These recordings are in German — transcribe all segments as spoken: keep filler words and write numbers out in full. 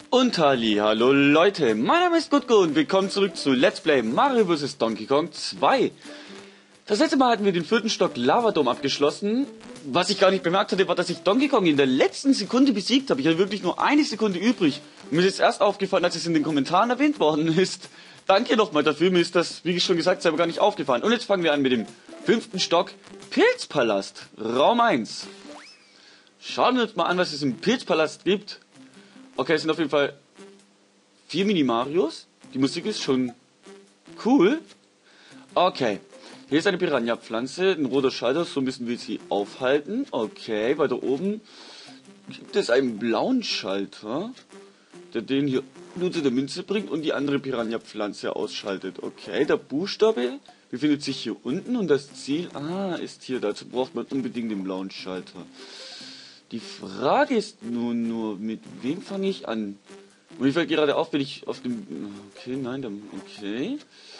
Und halli, hallo Leute, mein Name ist Gutgo und willkommen zurück zu Let's Play Mario versus. Donkey Kong zwei. Das letzte Mal hatten wir den vierten Stock Lavadome abgeschlossen. Was ich gar nicht bemerkt hatte, war, dass ich Donkey Kong in der letzten Sekunde besiegt habe. Ich hatte wirklich nur eine Sekunde übrig. Und mir ist jetzt erst aufgefallen, als es in den Kommentaren erwähnt worden ist. Danke nochmal dafür, mir ist das, wie schon gesagt, selber gar nicht aufgefallen. Und jetzt fangen wir an mit dem fünften Stock Pilzpalast, Raum eins. Schauen wir uns mal an, was es im Pilzpalast gibt. Okay, es sind auf jeden Fall vier Mini-Marios. Die Musik ist schon cool. Okay, hier ist eine Piranha-Pflanze, ein roter Schalter, so müssen wir sie aufhalten. Okay, weiter oben gibt es einen blauen Schalter, der den hier nur zu der Münze bringt und die andere Piranha-Pflanze ausschaltet. Okay, der Buchstabe befindet sich hier unten und das Ziel, ah, ist hier. Dazu braucht man unbedingt den blauen Schalter. Die Frage ist nun nur, mit wem fange ich an? Und mir fällt gerade auf, wenn ich auf dem... Okay, nein, dann... Okay.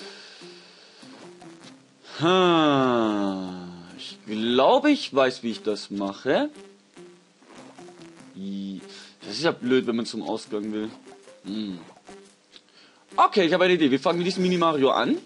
Ha, ich glaube, ich weiß, wie ich das mache. Das ist ja blöd, wenn man zum Ausgang will. Hm. Okay, ich habe eine Idee. Wir fangen mit diesem Mini-Mario an.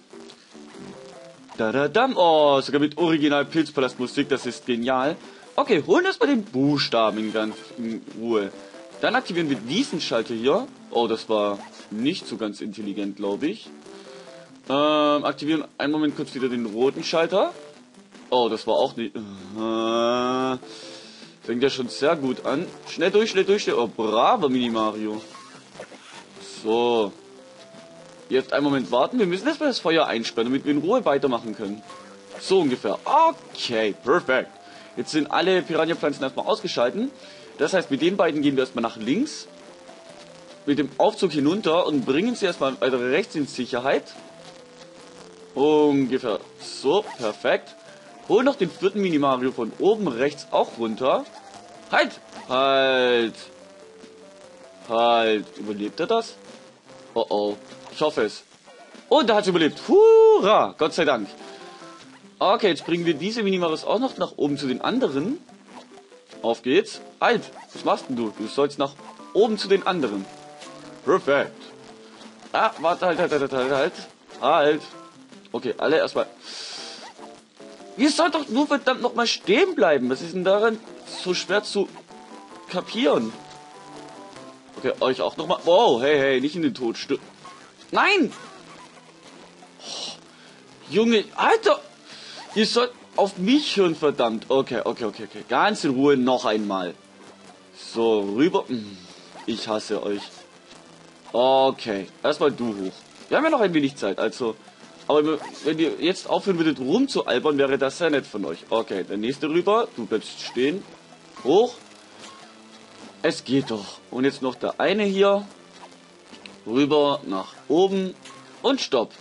Da da dam. Oh, sogar mit Original Pilzpalast-Musik. Das ist genial. Okay, holen wir erstmal den Buchstaben in ganz in Ruhe. Dann aktivieren wir diesen Schalter hier. Oh, das war nicht so ganz intelligent, glaube ich. Ähm, aktivieren einen Moment kurz wieder den roten Schalter. Oh, das war auch nicht... Äh, fängt ja schon sehr gut an. Schnell durch, schnell durch. Oh, bravo, Mini-Mario. So. Jetzt einen Moment warten. Wir müssen erstmal das Feuer einsperren, damit wir in Ruhe weitermachen können. So ungefähr. Okay, perfekt. Jetzt sind alle Piranha-Pflanzen erstmal ausgeschalten. Das heißt, mit den beiden gehen wir erstmal nach links. Mit dem Aufzug hinunter und bringen sie erstmal weiter rechts in Sicherheit. Ungefähr so, perfekt. Hol noch den vierten Mini-Mario von oben rechts auch runter. Halt! Halt! Halt! Überlebt er das? Oh oh. Ich hoffe es. Und er hat es überlebt. Hurra! Gott sei Dank. Okay, jetzt bringen wir diese Mini-Marios auch noch nach oben zu den anderen. Auf geht's. Halt! Was machst denn du? Du sollst nach oben zu den anderen. Perfekt. Ah, warte, halt, halt, halt, halt, halt. Halt. Okay, alle erstmal. Ihr sollt doch nur verdammt nochmal stehen bleiben. Was ist denn daran so schwer zu kapieren? Okay, euch auch nochmal. Wow, hey, hey, nicht in den Tod stürzen. Nein! Oh, Junge, Alter! Ihr sollt auf mich hören, verdammt. Okay, okay, okay, okay. Ganz in Ruhe noch einmal. So, rüber. Ich hasse euch. Okay, erstmal du hoch. Wir haben ja noch ein wenig Zeit, also... Aber wenn ihr jetzt aufhören würdet rumzualbern, wäre das sehr nett von euch. Okay, der nächste rüber. Du bleibst stehen. Hoch. Es geht doch. Und jetzt noch der eine hier. Rüber, nach oben. Und stopp.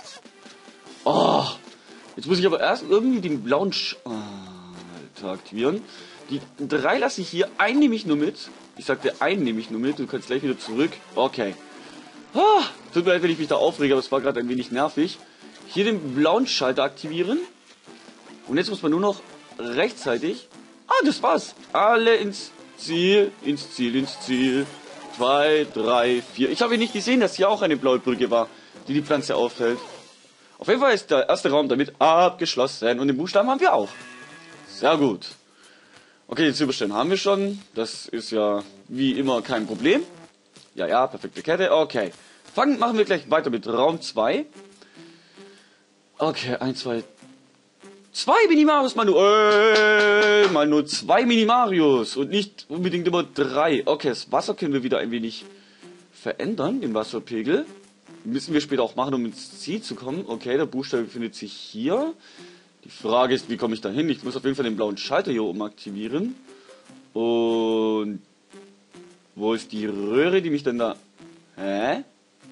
Oh. Jetzt muss ich aber erst irgendwie den blauen Sch oh, Alter, aktivieren. Die drei lasse ich hier. Einen nehme ich nur mit. Ich sagte, einen nehme ich nur mit. Du kannst gleich wieder zurück. Okay. Ah, tut mir leid, wenn ich mich da aufrege, aber es war gerade ein wenig nervig. Hier den blauen Schalter aktivieren. Und jetzt muss man nur noch rechtzeitig... Ah, das war's. Alle ins Ziel, ins Ziel, ins Ziel. Zwei, drei, vier. Ich habe nicht gesehen, dass hier auch eine blaue Brücke war, die die Pflanze aufhält. Auf jeden Fall ist der erste Raum damit abgeschlossen. Und den Buchstaben haben wir auch. Sehr gut. Okay, den Silberstein haben wir schon. Das ist ja wie immer kein Problem. Ja, ja, perfekte Kette. Okay. Fangen, machen wir gleich weiter mit Raum zwei. Okay, eins, zwei, zwei Mini-Marios, mal nur, äh, mal nur zwei Mini-Marios und nicht unbedingt immer drei. Okay, das Wasser können wir wieder ein wenig verändern, den Wasserpegel. Müssen wir später auch machen, um ins Ziel zu kommen. Okay, der Buchstabe befindet sich hier. Die Frage ist, wie komme ich da hin? Ich muss auf jeden Fall den blauen Schalter hier oben aktivieren. Und wo ist die Röhre, die mich dann da... Hä?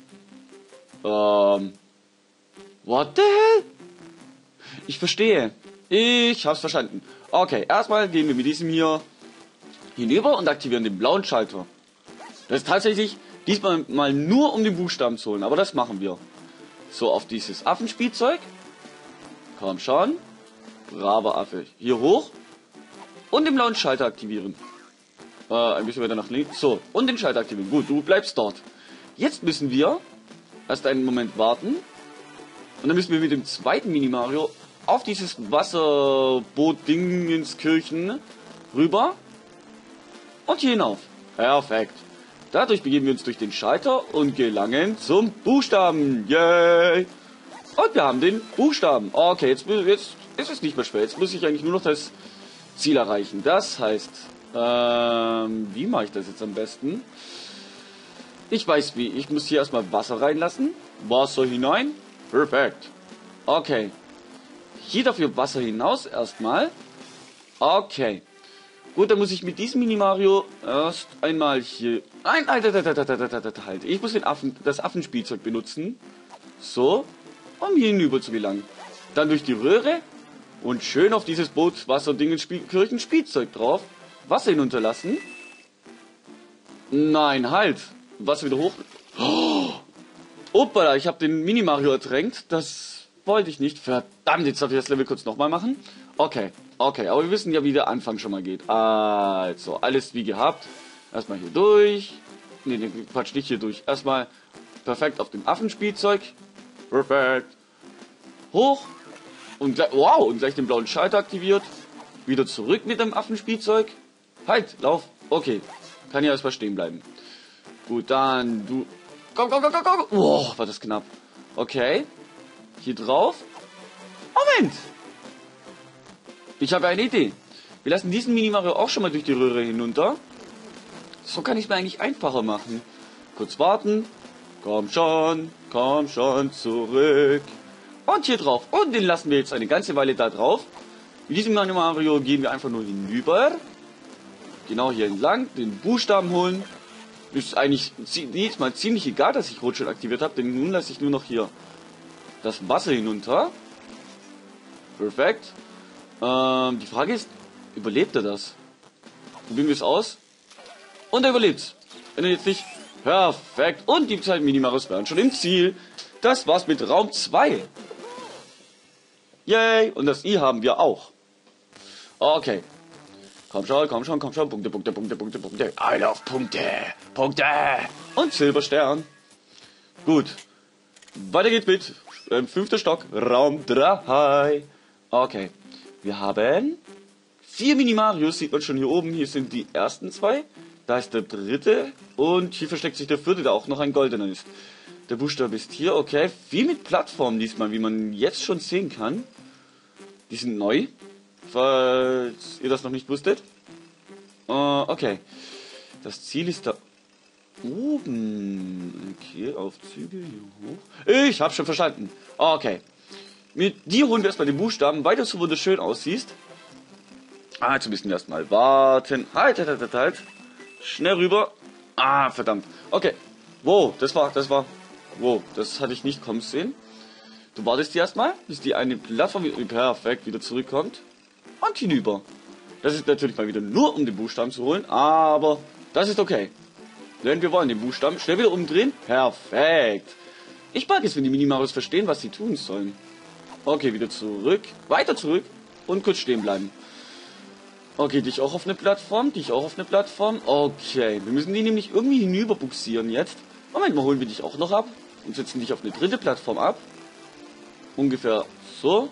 Ähm... What the hell? Ich verstehe. Ich hab's verstanden. Okay, erstmal gehen wir mit diesem hier hinüber und aktivieren den blauen Schalter. Das ist tatsächlich diesmal mal nur um den Buchstaben zu holen, aber das machen wir. So, auf dieses Affenspielzeug. Komm schon. Braver Affe. Hier hoch. Und den blauen Schalter aktivieren. Äh, ein bisschen weiter nach links. So, und den Schalter aktivieren. Gut, du bleibst dort. Jetzt müssen wir erst einen Moment warten. Und dann müssen wir mit dem zweiten Mini-Mario auf dieses Wasserboot-Ding ins Kirchen rüber. Und hier hinauf. Perfekt. Dadurch begeben wir uns durch den Schalter und gelangen zum Buchstaben. Yay! Und wir haben den Buchstaben. Okay, jetzt, jetzt ist es nicht mehr schwer. Jetzt muss ich eigentlich nur noch das Ziel erreichen. Das heißt, ähm, wie mache ich das jetzt am besten? Ich weiß wie. Ich muss hier erstmal Wasser reinlassen. Wasser hinein. Perfekt. Okay. Hier dafür Wasser hinaus erstmal. Okay. Gut, dann muss ich mit diesem Mini-Mario erst einmal hier... Nein, nein, nein, nein, nein, nein, nein, halt. Ich muss den Affen, das Affenspielzeug benutzen. So. Um hier hinüber zu gelangen. Dann durch die Röhre. Und schön auf dieses Boot Wasserding Kirchenspielzeug drauf. Wasser hinunterlassen. Nein, halt. Wasser wieder hoch. Oh, Oppala, ich habe den Mini-Mario ertränkt. Das wollte ich nicht. Verdammt, jetzt darf ich das Level kurz nochmal machen. Okay, okay, aber wir wissen ja, wie der Anfang schon mal geht. Also, alles wie gehabt. Erstmal hier durch. Ne, ne, Quatsch, nicht hier durch. Erstmal perfekt auf dem Affenspielzeug. Perfekt. Hoch. Und gleich, wow, und gleich den blauen Schalter aktiviert. Wieder zurück mit dem Affenspielzeug. Halt, lauf. Okay, kann ja erstmal stehen bleiben. Gut, dann du... Komm, komm, komm, komm, komm. Wow, war das knapp. Okay. Hier drauf. Moment. Ich habe eine Idee. Wir lassen diesen Mini-Mario auch schon mal durch die Röhre hinunter. So kann ich es mir eigentlich einfacher machen. Kurz warten. Komm schon, komm schon zurück. Und hier drauf. Und den lassen wir jetzt eine ganze Weile da drauf. Mit diesem Mini-Mario gehen wir einfach nur hinüber. Genau hier entlang. Den Buchstaben holen. Ist eigentlich jedes Mal ziemlich egal, dass ich Rot schon aktiviert habe, denn nun lasse ich nur noch hier das Wasser hinunter. Perfekt. Ähm, die Frage ist, überlebt er das? Probieren wir es aus. Und er überlebt. Wenn er jetzt nicht... Perfekt. Und die zwei Mini-Marios wären schon im Ziel. Das war's mit Raum zwei. Yay. Und das I haben wir auch. Okay. Komm schon, komm schon, komm schon. Punkte, Punkte, Punkte, Punkte, Punkte. I love Punkte. Punkte. Und Silberstern. Gut. Weiter geht's mit ähm, fünfter Stock, Raum drei. Okay. Wir haben vier Mini-Marios, sieht man schon hier oben. Hier sind die ersten zwei. Da ist der dritte. Und hier versteckt sich der vierte, der auch noch ein goldener ist. Der Buchstabe ist hier, okay. Viel mit Plattformen diesmal, wie man jetzt schon sehen kann. Die sind neu. Falls ihr das noch nicht wusstet. Uh, okay. Das Ziel ist da oben. Okay, Aufzüge hier hoch. Ich hab's schon verstanden. Okay. Mit dir holen wir erstmal den Buchstaben, weil du so wunderschön aussiehst. Ah, jetzt müssen wir erstmal warten. Halt, halt, halt, halt. Schnell rüber. Ah, verdammt. Okay. Wow, das war, das war. Wow, das hatte ich nicht kommen sehen. Du wartest hier erstmal, bis die eine Plattform perfekt wieder zurückkommt. Und hinüber. Das ist natürlich mal wieder nur, um den Buchstaben zu holen, aber das ist okay. Denn wir wollen den Buchstaben schnell wieder umdrehen. Perfekt. Ich mag es, wenn die Mini-Marios verstehen, was sie tun sollen. Okay, wieder zurück. Weiter zurück. Und kurz stehen bleiben. Okay, dich auch auf eine Plattform. Dich auch auf eine Plattform. Okay, wir müssen die nämlich irgendwie hinüber buxieren jetzt. Moment mal, holen wir dich auch noch ab. Und setzen dich auf eine dritte Plattform ab. Ungefähr so.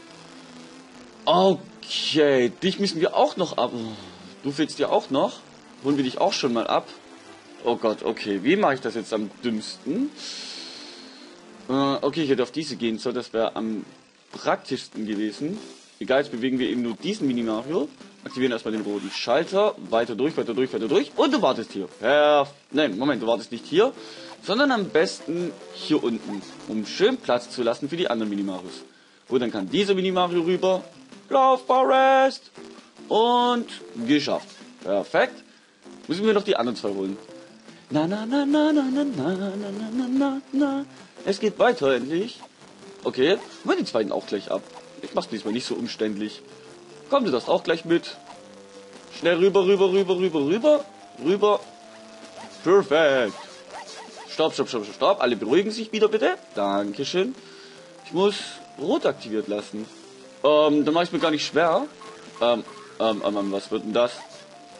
Okay, dich müssen wir auch noch ab. Du fehlst dir auch noch. Holen wir dich auch schon mal ab. Oh Gott, okay. Wie mache ich das jetzt am dümmsten? Äh, okay, ich hätte auf diese gehen sollen. Das wäre am praktischsten gewesen. Egal, jetzt bewegen wir eben nur diesen Mini-Mario. Aktivieren erstmal den roten Schalter. Weiter durch, weiter durch, weiter durch. Und du wartest hier. Perf. Nein, Moment, du wartest nicht hier. Sondern am besten hier unten. Um schön Platz zu lassen für die anderen Mini-Marios. Und dann kann dieser Mini-Mario rüber. Lauf, Forest. Und geschafft. Perfekt. Müssen wir noch die anderen zwei holen. Na, na, na, na, na, na, na, na, na, na, na. Es geht weiter endlich. Okay, holen wir die zweiten auch gleich ab. Ich mach's diesmal nicht so umständlich. Komm, du darfst auch gleich mit. Schnell rüber, rüber, rüber, rüber, rüber. Rüber. Perfekt. Stopp, stopp, stopp, stopp. Alle beruhigen sich wieder bitte. Dankeschön. Ich muss Rot aktiviert lassen. Ähm, dann mache ich mir gar nicht schwer. Ähm, ähm, ähm, was wird denn das?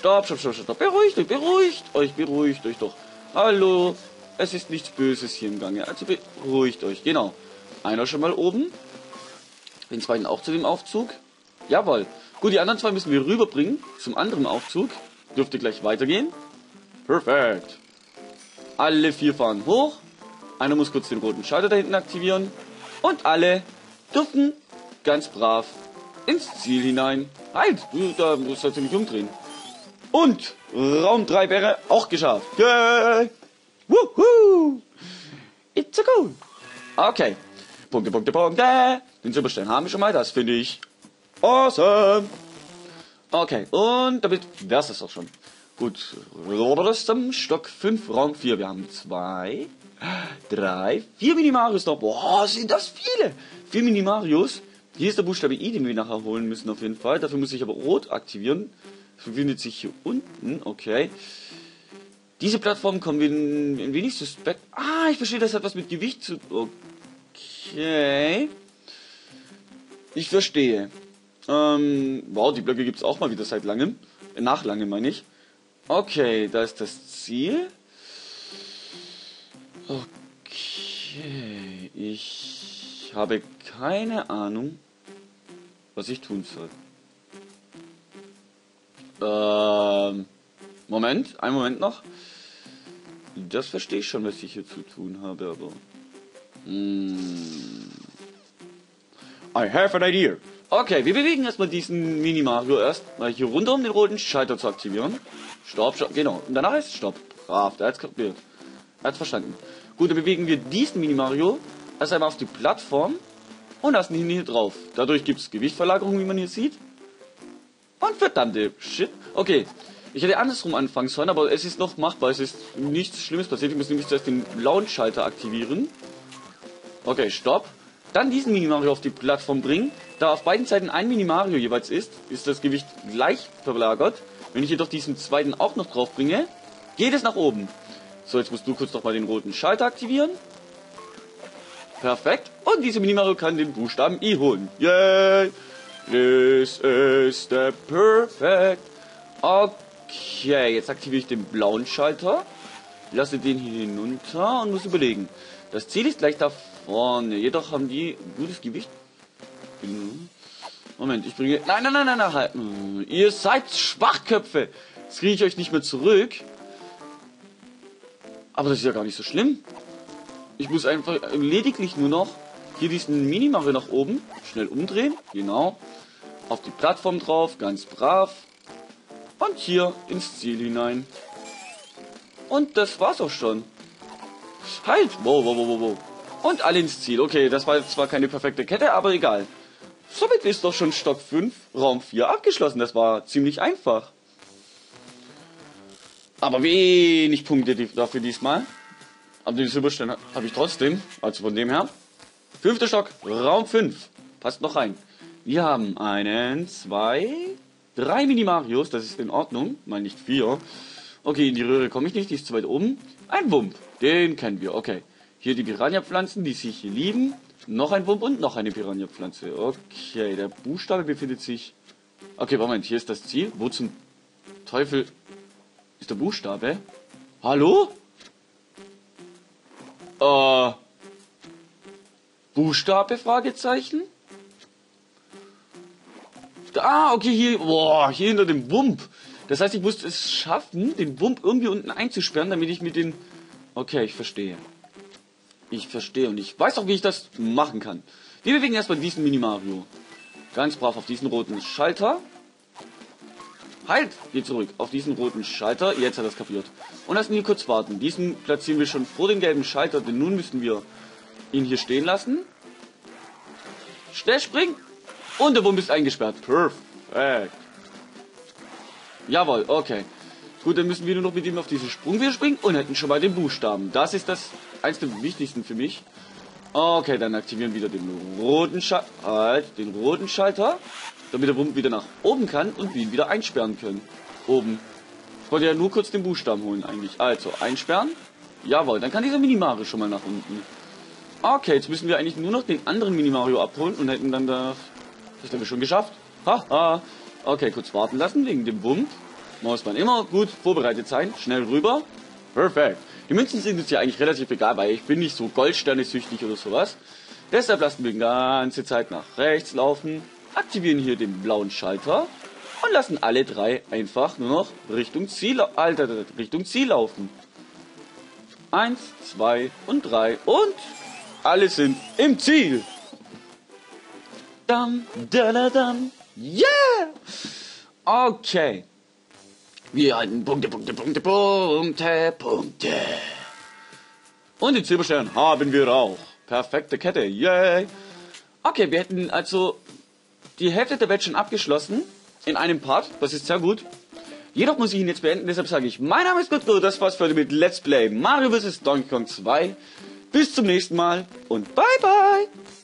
Stopp, stopp, stopp, stopp. Beruhigt euch, beruhigt euch, beruhigt euch doch. Hallo. Es ist nichts Böses hier im Gange. Also beruhigt euch. Genau. Einer schon mal oben. Den zweiten auch zu dem Aufzug. Jawohl. Gut, die anderen zwei müssen wir rüberbringen. Zum anderen Aufzug. Dürfte gleich weitergehen. Perfekt. Alle vier fahren hoch. Einer muss kurz den roten Schalter da hinten aktivieren. Und alle dürfen ganz brav ins Ziel hinein. Halt, du, da musst du nicht umdrehen. Und Raum drei wäre auch geschafft. Yay! Woohoo! It's a go! Okay. Punkte, Punkte, Punkte. Den Superstern haben wir schon mal. Das finde ich awesome. Okay, und damit wär's das auch schon. Gut, zum Stock fünf, Raum vier. Wir haben zwei, drei, vier Mini-Marios noch. Boah, sind das viele. Vier Mini-Marios. Hier ist der Buchstabe I, den wir nachher holen müssen auf jeden Fall. Dafür muss ich aber Rot aktivieren. Das befindet sich hier unten. Okay. Diese Plattform kommen wir ein wenig suspekt. Ah, ich verstehe, das hat was mit Gewicht zu... Okay. Ich verstehe. Ähm, wow, die Blöcke gibt es auch mal wieder seit langem. Äh, nach langem meine ich. Okay, da ist das Ziel. Okay, ich habe keine Ahnung, was ich tun soll. Ähm, Moment, einen Moment noch. Das verstehe ich schon, was ich hier zu tun habe, aber... Mm, I have an idea. Okay, wir bewegen erstmal diesen Mini-Mario erst mal hier runter, um den roten Schalter zu aktivieren. Stopp, stopp, genau. Und danach ist Stopp. Brav, der hat's kapiert. Er hat's verstanden. Gut, dann bewegen wir diesen Mini-Mario erst einmal auf die Plattform und lassen ihn hier drauf. Dadurch gibt es Gewichtverlagerung, wie man hier sieht. Und verdammte Shit. Okay, ich hätte andersrum anfangen sollen, aber es ist noch machbar. Es ist nichts Schlimmes passiert. Ich muss nämlich zuerst den blauen Schalter aktivieren. Okay, Stopp. Dann diesen Mini-Mario auf die Plattform bringen. Da auf beiden Seiten ein Mini-Mario jeweils ist, ist das Gewicht gleich verlagert. Wenn ich jedoch diesen zweiten auch noch drauf bringe, geht es nach oben. So, jetzt musst du kurz nochmal den roten Schalter aktivieren. Perfekt. Und diese Mini-Mario kann den Buchstaben I holen. Yay! This is the perfect. Okay, jetzt aktiviere ich den blauen Schalter. Lasse den hier hinunter und muss überlegen. Das Ziel ist gleich da vorne. Jedoch haben die gutes Gewicht. Moment, ich bringe... Nein, nein, nein, nein, nein, halt. Ihr seid Schwachköpfe. Jetzt kriege ich euch nicht mehr zurück. Aber das ist ja gar nicht so schlimm. Ich muss einfach lediglich nur noch hier diesen Mini-Mario nach oben schnell umdrehen. Genau. Auf die Plattform drauf, ganz brav. Und hier ins Ziel hinein. Und das war's auch schon. Halt! Wow, wow, wow, wow. Und alle ins Ziel. Okay, das war jetzt zwar keine perfekte Kette, aber egal. Somit ist doch schon Stock fünf, Raum vier abgeschlossen. Das war ziemlich einfach. Aber wenig Punkte dafür diesmal. Aber den Silberstern habe ich trotzdem. Also von dem her. Fünfter Stock, Raum fünf. Passt noch rein. Wir haben einen, zwei, drei Mini-Marios. Das ist in Ordnung. Mal nicht vier. Okay, in die Röhre komme ich nicht. Die ist zu weit oben. Ein Wump. Den kennen wir. Okay. Hier die Piranha-Pflanzen, die sich hier lieben. Noch ein Wump und noch eine Piranha-Pflanze. Okay, der Buchstabe befindet sich... Okay, Moment, hier ist das Ziel. Wo zum Teufel ist der Buchstabe? Hallo? Äh... Buchstabe? Fragezeichen? Ah, okay, hier... Boah, hier hinter dem Wump. Das heißt, ich musste es schaffen, den Wump irgendwie unten einzusperren, damit ich mit den... Okay, ich verstehe. Ich verstehe und ich weiß auch, wie ich das machen kann. Wir bewegen erstmal diesen Mini-Mario. Ganz brav auf diesen roten Schalter. Halt! Geh zurück. Auf diesen roten Schalter. Jetzt hat er es kapiert. Und lassen wir kurz warten. Diesen platzieren wir schon vor dem gelben Schalter, denn nun müssen wir ihn hier stehen lassen. Schnell springen! Und der Wump ist eingesperrt. Perfekt. Jawohl, okay. Gut, dann müssen wir nur noch mit ihm auf diesen Sprung wieder springen und hätten schon mal den Buchstaben. Das ist das eins der wichtigsten für mich. Okay, dann aktivieren wir wieder den roten Schalter, halt, den roten Schalter, damit der Wump wieder nach oben kann und wir ihn wieder einsperren können. Oben. Ich wollte ja nur kurz den Buchstaben holen eigentlich. Also, einsperren. Jawohl, dann kann dieser Mini-Mario schon mal nach unten. Okay, jetzt müssen wir eigentlich nur noch den anderen Mini-Mario abholen und hätten dann das, das haben wir schon geschafft. Haha. Okay, kurz warten lassen wegen dem Wump. muss man immer gut vorbereitet sein. Schnell rüber. Perfekt. Die Münzen sind uns ja eigentlich relativ egal, weil ich bin nicht so Goldsterne süchtig oder sowas. Deshalb lassen wir die ganze Zeit nach rechts laufen, aktivieren hier den blauen Schalter und lassen alle drei einfach nur noch Richtung Ziel, Alter, Richtung Ziel laufen. Eins, zwei und drei und alle sind im Ziel. Dam, da, da, dam. Yeah! Okay. Wir halten Punkte, Punkte, Punkte, Punkte, Punkte. Und den Silberstern haben wir auch. Perfekte Kette, yay. Okay, wir hätten also die Hälfte der Welt schon abgeschlossen. In einem Part, das ist sehr gut. Jedoch muss ich ihn jetzt beenden, deshalb sage ich, mein Name ist Gutko, das war's für heute mit Let's Play Mario versus. Donkey Kong zwei. Bis zum nächsten Mal und bye bye.